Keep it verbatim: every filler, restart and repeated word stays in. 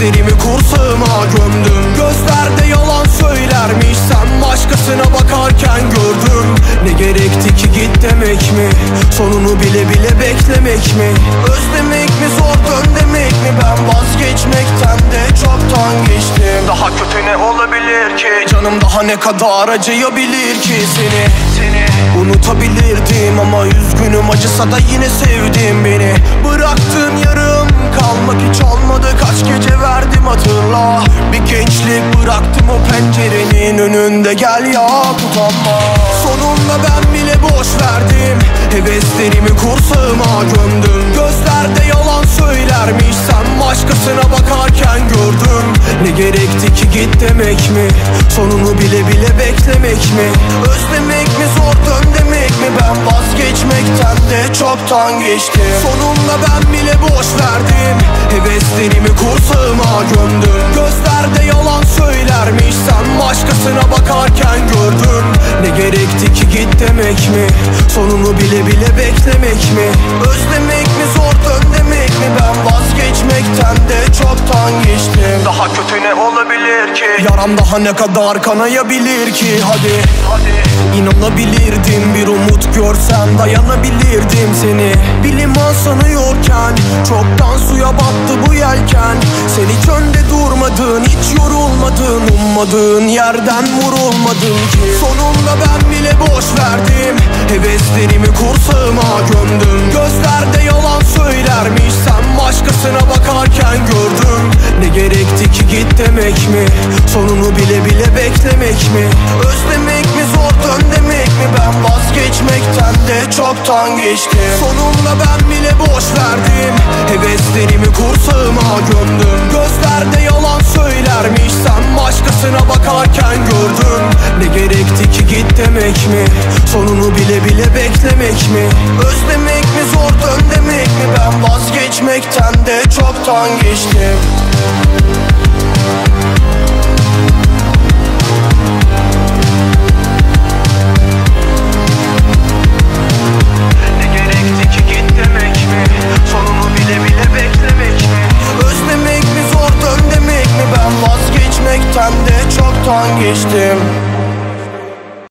Heveslerimi kursağıma gömdüm. Gözlerde yalan söylermiş, sen başkasına bakarken gördüm. Ne gerekti ki git demek mi? Sonunu bile bile beklemek mi? Özlemek mi, zor dön demek mi? Ben vazgeçmekten de çoktan geçtim. Daha kötü ne olabilir ki? Canım daha ne kadar acıyabilir ki seni? Seni unutabilirdim ama üzgünüm, acısa da yine sevdim beni. Bıraktığın yarım kalmak hiç olmadı, kaç gece verdim hatırla. Bir gençlik bıraktım o pencerenin önünde, gel ya utanma. Sonunda ben bile boş verdim, heveslerimi kursağıma gömdüm. Gözlerde yalan söylermiş, sen başkasına bakarken gördüm. Ne gerekti ki git demek mi? Sonunu bile bile beklemek mi? Özlemek mi, zor dön demek mi? Ben vazgeçmekten de çoktan geçtim. Sonunda ben bile boş verdim, heveslerimi kursağıma gömdüm. Gözlerde yalan söylermiş, sen başkasına bakarken gördüm. Ne gerekti ki git demek mi? Sonunu bile bile beklemek mi? Özlemek mi, zor dön demek mi? Ben vazgeçmekten de çoktan geçtim. Daha kötü ne olabilir ki? Yaram daha ne kadar kanayabilir ki? Hadi, hadi. İnanabilirdim, bir umut görsem dayanabilirdim seni. Bilim sanıyorken çoktan suya battı bu yelken. Sen hiç önde durmadın, hiç yorulmadın, ummadığın yerden vurulmadın ki. Sonunda ben bile boş verdim, heveslerimi kursağıma gömdüm. Gözlerde yalan söylermiş, sen başkasına bakarken gördüm. Ne gerekti ki git demek mi? Sonunu bile bile beklemek mi? Özlemek mi, zor dön demek mi? Ben vazgeçmekten de çoktan geçtim. Sonunda ben bile boş verdim, heveslerimi kursağıma gömdüm. Gözlerde yalan söylermiş, sen başkasına bakarken gördüm. Ne gerekti ki git demek mi? Sonunu bile bile beklemek mi? Özlemek mi, zor dön demek mi? Ben vazgeçmekten de çoktan geçtim.